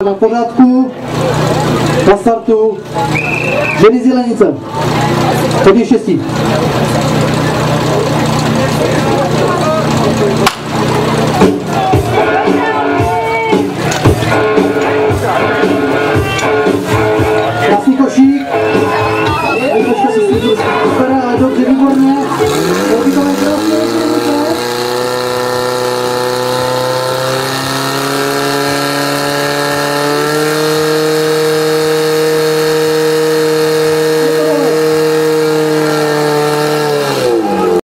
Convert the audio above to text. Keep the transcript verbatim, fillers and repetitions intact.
Na pořádku, na startu, ženy z Jelenice, hodně štěstí.